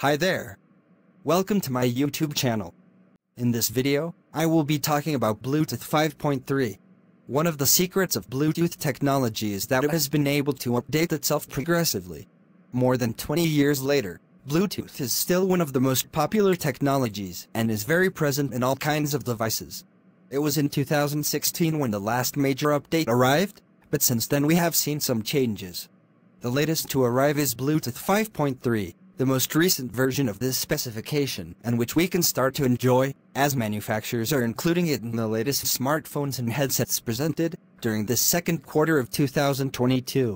Hi there. Welcome to my YouTube channel. In this video, I will be talking about Bluetooth 5.3. One of the secrets of Bluetooth technology is that it has been able to update itself progressively. More than 20 years later, Bluetooth is still one of the most popular technologies and is very present in all kinds of devices. It was in 2016 when the last major update arrived, but since then we have seen some changes. The latest to arrive is Bluetooth 5.3, the most recent version of this specification, and which we can start to enjoy, as manufacturers are including it in the latest smartphones and headsets presented during the second quarter of 2022.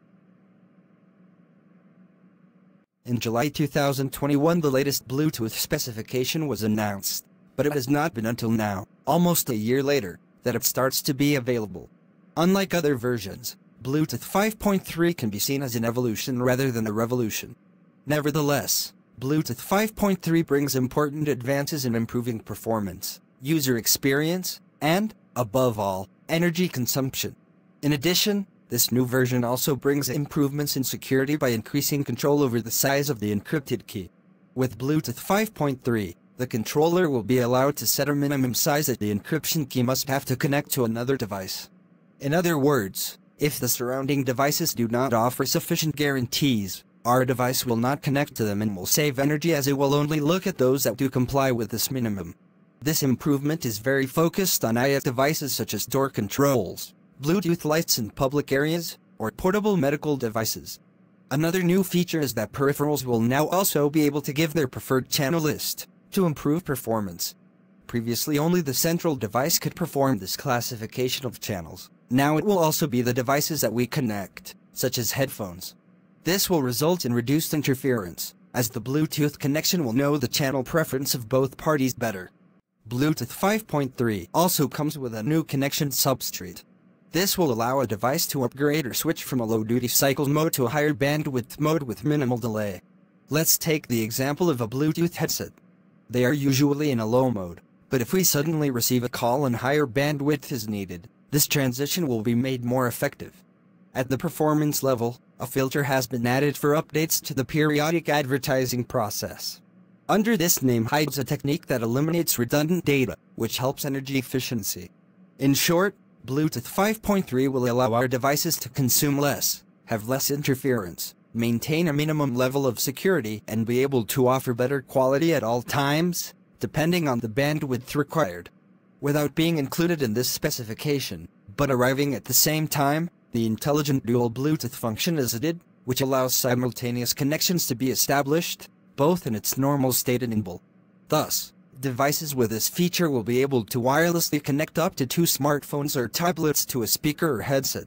In July 2021, the latest Bluetooth specification was announced, but it has not been until now, almost a year later, that it starts to be available. Unlike other versions, Bluetooth 5.3 can be seen as an evolution rather than a revolution. Nevertheless, Bluetooth 5.3 brings important advances in improving performance, user experience, and, above all, energy consumption. In addition, this new version also brings improvements in security by increasing control over the size of the encrypted key. With Bluetooth 5.3, the controller will be allowed to set a minimum size that the encryption key must have to connect to another device. In other words, if the surrounding devices do not offer sufficient guarantees, our device will not connect to them and will save energy, as it will only look at those that do comply with this minimum. This improvement is very focused on IoT devices such as door controls, Bluetooth lights in public areas, or portable medical devices. Another new feature is that peripherals will now also be able to give their preferred channel list to improve performance. Previously, only the central device could perform this classification of channels. Now it will also be the devices that we connect, such as headphones. This will result in reduced interference, as the Bluetooth connection will know the channel preference of both parties better. Bluetooth 5.3 also comes with a new connection substrate. This will allow a device to upgrade or switch from a low-duty cycle mode to a higher bandwidth mode with minimal delay. Let's take the example of a Bluetooth headset. They are usually in a low mode, but if we suddenly receive a call and higher bandwidth is needed, this transition will be made more effective. At the performance level, a filter has been added for updates to the periodic advertising process. Under this name hides a technique that eliminates redundant data, which helps energy efficiency. In short, Bluetooth 5.3 will allow our devices to consume less, have less interference, maintain a minimum level of security, and be able to offer better quality at all times, depending on the bandwidth required. Without being included in this specification, but arriving at the same time, the intelligent dual Bluetooth function is added, which allows simultaneous connections to be established, both in its normal state and in bulk. Thus, devices with this feature will be able to wirelessly connect up to 2 smartphones or tablets to a speaker or headset.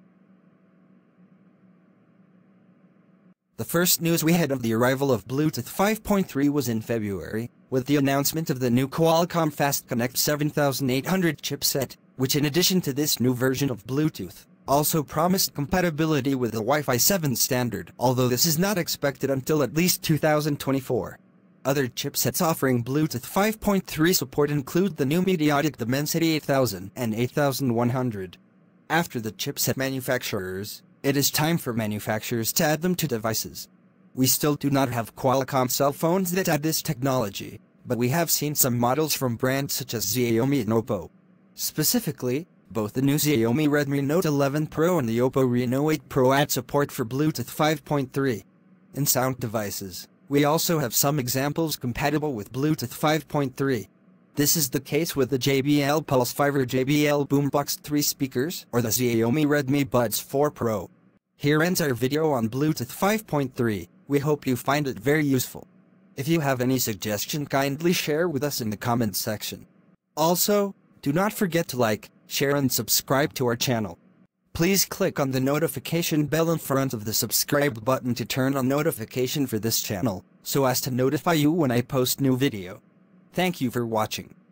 The first news we had of the arrival of Bluetooth 5.3 was in February, with the announcement of the new Qualcomm Fast Connect 7800 chipset, which in addition to this new version of Bluetooth, also promised compatibility with the Wi-Fi 7 standard, although this is not expected until at least 2024. Other chipsets offering Bluetooth 5.3 support include the new MediaTek Dimensity 8000 and 8100. After the chipset manufacturers, it is time for manufacturers to add them to devices. We still do not have Qualcomm cell phones that add this technology, but we have seen some models from brands such as Xiaomi and Oppo. Specifically, both the new Xiaomi Redmi Note 11 Pro and the Oppo Reno 8 Pro add support for Bluetooth 5.3. In sound devices, we also have some examples compatible with Bluetooth 5.3. This is the case with the JBL Pulse 5 or JBL Boombox 3 speakers, or the Xiaomi Redmi Buds 4 Pro. Here ends our video on Bluetooth 5.3. We hope you find it very useful. If you have any suggestion, kindly share with us in the comments section. Also, do not forget to like, share and subscribe to our channel. Please click on the notification bell in front of the subscribe button to turn on notification for this channel, so as to notify you when I post new video. Thank you for watching.